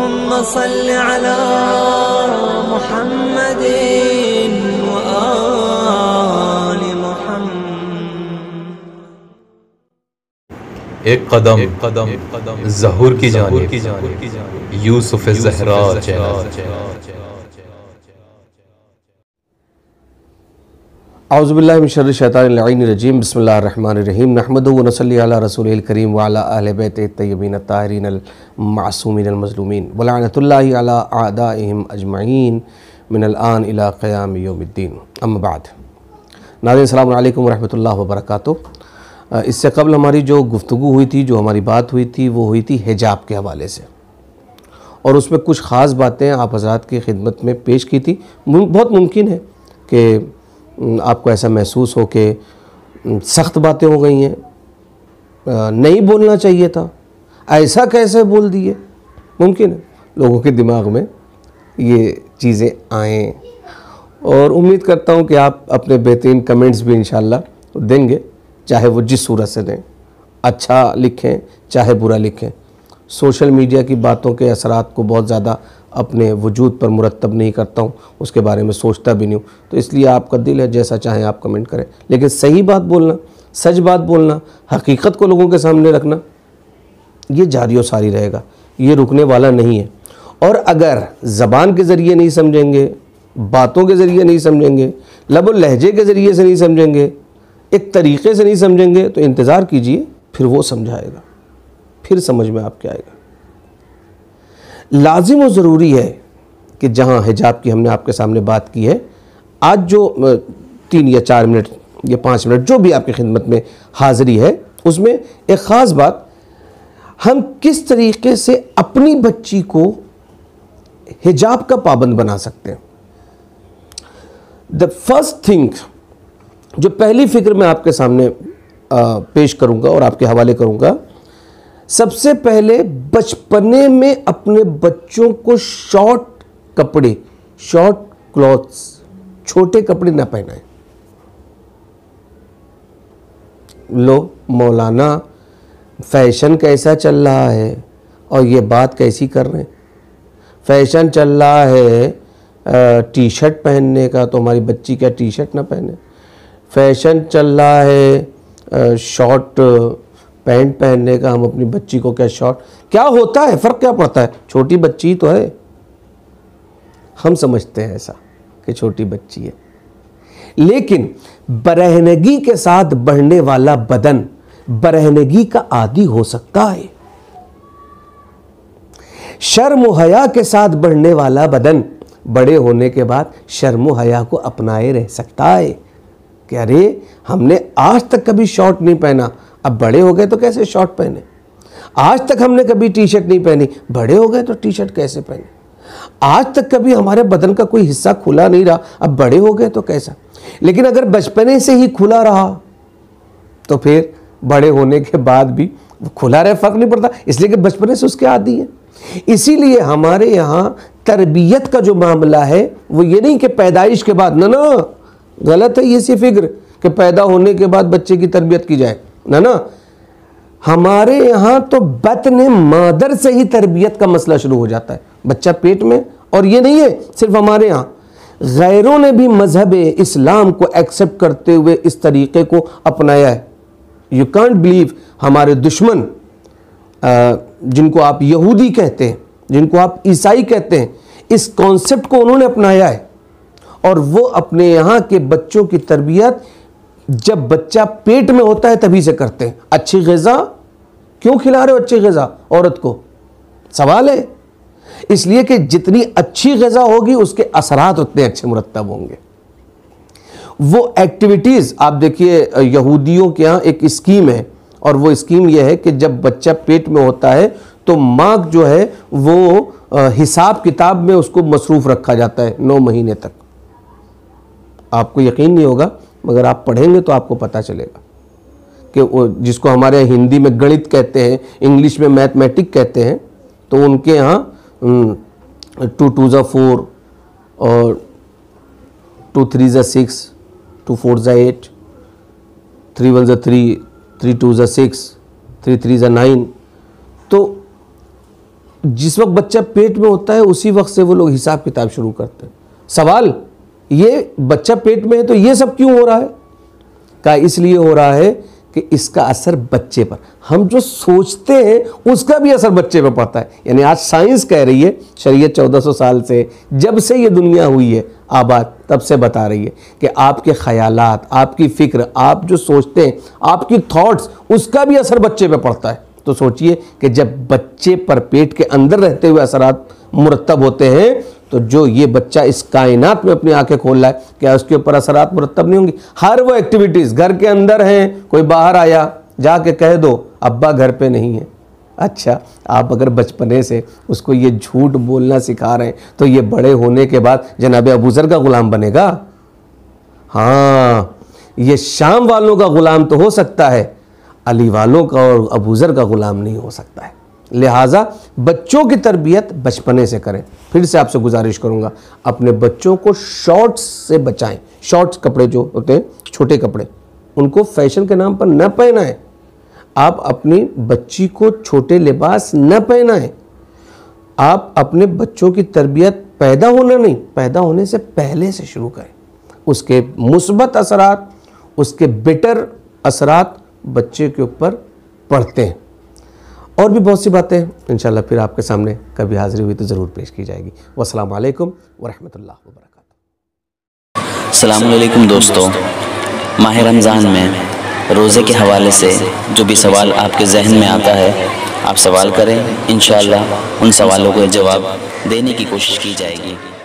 अल्लाहुम्मा सल्लि अला मुहम्मदिन व आलि मुहम्मद। एक कदम ज़हूर की जानिब यूसुफ़ ज़हरा चला। औज़ु बिल्लाहि मिन शर्रि शैतानिर रजीम। बिस्मिल्लाहिर रहमानिर रहीम। नहमदुहु व नसल्ली अला रसूलिल करीम व अला अहलि बैतिहित तय्यबीन अत्ताहिरीन मासूमीन मज़लूमीन व लअनतुल्लाहि अला अअदाइहिम अजमईन मिनल आन इला क़याम यौमिद्दीन। अम्मा बाद। नाज़रीन अस्सलामु अलैकुम व रहमतुल्लाहि व बरकातुहू। इससे कबल हमारी जो गुफ्तगू हुई थी, जो हमारी बात हुई थी, वो हुई थी हिजाब के हवाले से, और उसमें कुछ ख़ास बातें आप हज़रात की खिदमत में पेश की थी। बहुत मुमकिन है कि आपको ऐसा महसूस हो कि सख्त बातें हो गई हैं, नहीं बोलना चाहिए था, ऐसा कैसे बोल दिए। मुमकिन है लोगों के दिमाग में ये चीज़ें आएँ, और उम्मीद करता हूँ कि आप अपने बेहतरीन कमेंट्स भी इंशाअल्लाह देंगे, चाहे वो जिस सूरत से दें, अच्छा लिखें चाहे बुरा लिखें। सोशल मीडिया की बातों के असरात को बहुत ज़्यादा अपने वजूद पर मुरतब नहीं करता हूँ, उसके बारे में सोचता भी नहीं हूँ, तो इसलिए आपका दिल है, जैसा चाहें आप कमेंट करें, लेकिन सही बात बोलना, सच बात बोलना, हकीकत को लोगों के सामने रखना, ये जारी और सारी रहेगा, ये रुकने वाला नहीं है। और अगर ज़बान के ज़रिए नहीं समझेंगे, बातों के ज़रिए नहीं समझेंगे, लब और लहजे के ज़रिए से नहीं समझेंगे, एक तरीक़े से नहीं समझेंगे, तो इंतज़ार कीजिए, फिर वो समझाएगा, फिर समझ में आपके आएगा। लाजिम और ज़रूरी है कि जहाँ हिजाब की हमने आपके सामने बात की है, आज जो 3 या 4 मिनट या 5 मिनट जो भी आपकी खिदमत में हाज़िरी है, उसमें एक ख़ास बात, हम किस तरीक़े से अपनी बच्ची को हिजाब का पाबंद बना सकते हैं। द फर्स्ट थिंग, जो पहली फ़िक्र मैं आपके सामने पेश करूँगा और आपके हवाले करूँगा, सबसे पहले बचपने में अपने बच्चों को शॉर्ट कपड़े, शॉर्ट क्लॉथ्स, छोटे कपड़े ना पहनाएं। लो मौलाना, फैशन कैसा चल रहा है और ये बात कैसी कर रहे हैं। फैशन चल रहा है टी शर्ट पहनने का, तो हमारी बच्ची क्या टी शर्ट ना पहने। फैशन चल रहा है शॉर्ट पैंट पहनने का, हम अपनी बच्ची को क्या शॉर्ट, क्या होता है, फ़र्क क्या पड़ता है, छोटी बच्ची तो है। हम समझते हैं ऐसा कि छोटी बच्ची है, लेकिन बरहनगी के साथ बढ़ने वाला बदन बरहनगी का आदी हो सकता है। शर्म व हया के साथ बढ़ने वाला बदन बड़े होने के बाद शर्म व हया को अपनाए रह सकता है कि अरे हमने आज तक कभी शॉर्ट नहीं पहना, अब बड़े हो गए तो कैसे शॉर्ट पहने। आज तक हमने कभी टी शर्ट नहीं पहनी, बड़े हो गए तो टी शर्ट कैसे पहने। आज तक कभी हमारे बदन का कोई हिस्सा खुला नहीं रहा, अब बड़े हो गए तो कैसा। लेकिन अगर बचपने से ही खुला रहा तो फिर बड़े होने के बाद भी खुला रहे, फ़र्क नहीं पड़ता, इसलिए कि बचपने से उसके आदी है। इसीलिए हमारे यहाँ तरबियत का जो मामला है वो ये नहीं कि पैदाइश के बाद, ना गलत है ये सी फिक्र कि पैदा होने के बाद बच्चे की तरबियत की जाए, ना। हमारे यहाँ तो बतन मादर से ही तरबियत का मसला शुरू हो जाता है, बच्चा पेट में। और ये नहीं है सिर्फ हमारे यहाँ, गैरों ने भी मजहब इस्लाम को एक्सेप्ट करते हुए इस तरीक़े को अपनाया है। यू कांट बिलीव, हमारे दुश्मन जिनको आप यहूदी कहते हैं, जिनको आप ईसाई कहते हैं, इस कॉन्सेप्ट को उन्होंने अपनाया है, और वो अपने यहाँ के बच्चों की तरबियत जब बच्चा पेट में होता है तभी से करते हैं। अच्छी ग़िज़ा क्यों खिला रहे हो, अच्छी ग़िज़ा औरत को, सवाल है। इसलिए कि जितनी अच्छी ग़िज़ा होगी उसके असरात उतने अच्छे मुरत्तब होंगे। वो एक्टिविटीज़ आप देखिए, यहूदियों के यहाँ एक स्कीम है, और वो स्कीम यह है कि जब बच्चा पेट में होता है तो माँ जो है वो हिसाब किताब में उसको मसरूफ़ रखा जाता है 9 महीने तक। आपको यकीन नहीं होगा, मगर आप पढ़ेंगे तो आपको पता चलेगा कि वो जिसको हमारे हिंदी में गणित कहते हैं, इंग्लिश में मैथमेटिक कहते हैं, तो उनके यहाँ 2 2 ज़ा 4 और 2 3 ज़ा 6, 2 4 ज़ा 8, 3 1 ज़ा 3, 3 2 ज़ा 6, 3 3 ज़ा 9। तो जिस वक्त बच्चा पेट में होता है उसी वक्त से वो लोग हिसाब किताब शुरू करते हैं। सवाल, ये बच्चा पेट में है तो ये सब क्यों हो रहा है? क्या इसलिए हो रहा है कि इसका असर बच्चे पर, हम जो सोचते हैं उसका भी असर बच्चे पर पड़ता है। यानी आज साइंस कह रही है, शरीयत 1400 साल से, जब से ये दुनिया हुई है आबाद, तब से बता रही है कि आपके ख्यालात, आपकी फिक्र, आप जो सोचते हैं, आपकी थॉट्स, उसका भी असर बच्चे पर पड़ता है। तो सोचिए कि जब बच्चे पर पेट के अंदर रहते हुए असरात मुरतब होते हैं, तो जो ये बच्चा इस कायनात में अपनी आंखें खोल रहा है, क्या उसके ऊपर असरात मुरतब नहीं होंगी? हर वो एक्टिविटीज़, घर के अंदर हैं, कोई बाहर आया, जाके कह दो अब्बा घर पे नहीं है। अच्छा, आप अगर बचपने से उसको ये झूठ बोलना सिखा रहे हैं, तो ये बड़े होने के बाद जनाब अबूज़र का ग़ुलाम बनेगा? हाँ, ये शाम वालों का ग़ुलाम तो हो सकता है, अली वालों का और अबूज़र का ग़ुलाम नहीं हो सकता है। लिहाजा बच्चों की तरबियत बचपने से करें। फिर से आपसे गुजारिश करूंगा, अपने बच्चों को शॉर्ट्स से बचाएं। शॉर्ट्स कपड़े जो होते हैं, छोटे कपड़े, उनको फैशन के नाम पर न पहनाएं। आप अपनी बच्ची को छोटे लिबास न पहनाएं। आप अपने बच्चों की तरबियत पैदा होना नहीं, पैदा होने से पहले से शुरू करें। उसके मुस्बत असरात, उसके बेटर असरात बच्चे के ऊपर पड़ते हैं। और भी बहुत सी बातें इंशाल्लाह फिर आपके सामने कभी हाज़िर हुई तो ज़रूर पेश की जाएगी। वस्सलामु अलैकुम वरहमतुल्लाहि वबरकातुहू। अस्सलामु अलैकुम दोस्तों, माह रमज़ान में रोज़े के हवाले से जो भी सवाल आपके जहन में आता है, आप सवाल करें, इंशाअल्लाह उन सवालों को जवाब देने की कोशिश की जाएगी।